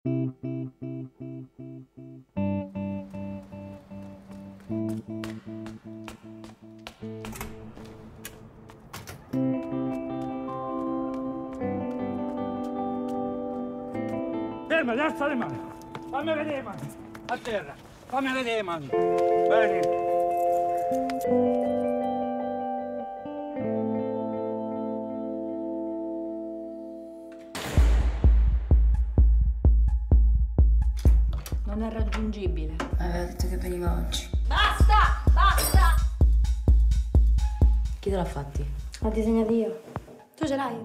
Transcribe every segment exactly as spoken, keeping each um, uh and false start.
Ferma, alza le mani. Fammi vedere le mani. A terra. Fammi vedere le mani. Bene. Non è raggiungibile. Aveva detto che veniva oggi. Basta! Basta! Chi te l'ha fatti? L'ho disegnato io. Tu ce l'hai?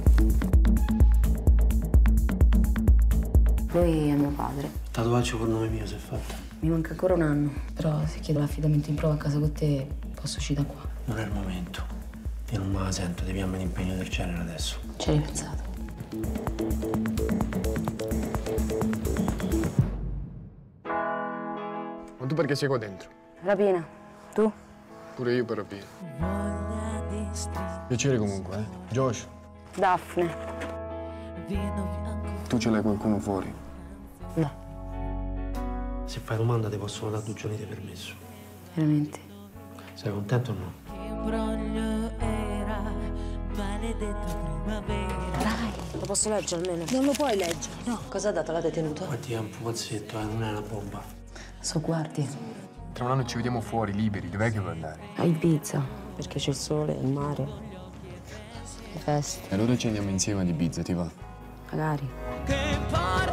Lui è mio padre. Il tatuaggio col nome mio si è fatto. Mi manca ancora un anno, però se chiedo l'affidamento in prova a casa con te posso uscire da qua. Non è il momento. Io non me la sento di piamme un impegno del genere adesso. Ci hai pensato? Ma tu perché sei qua dentro? Rapina, tu? Pure io per rapire. Piacere comunque, eh? Josh. Daphne. Tu ce l'hai qualcuno fuori? No. Se fai domanda ti possono dare due giorni di permesso. Veramente? Sei contento o no? Dai, lo posso leggere almeno? Non lo puoi leggere, no. Cosa ha dato la detenuta? Guardi, è un pupazzetto, eh, non è una bomba. So guardi. Tra un anno ci vediamo fuori, liberi. Dov'è che vuoi andare? A Ibiza, perché c'è il sole, il mare, le feste. E allora ci andiamo insieme ad Ibiza, ti va? Magari.